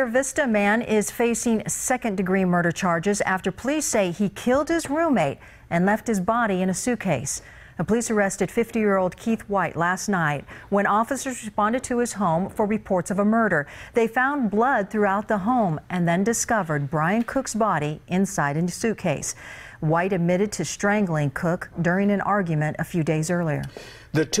near Vista man is facing second-degree murder charges after police say he killed his roommate and left his body in a suitcase. The police arrested 50-year-old Keith White last night when officers responded to his home for reports of a murder. They found blood throughout the home and then discovered Brian Cook's body inside a suitcase. White admitted to strangling Cook during an argument a few days earlier.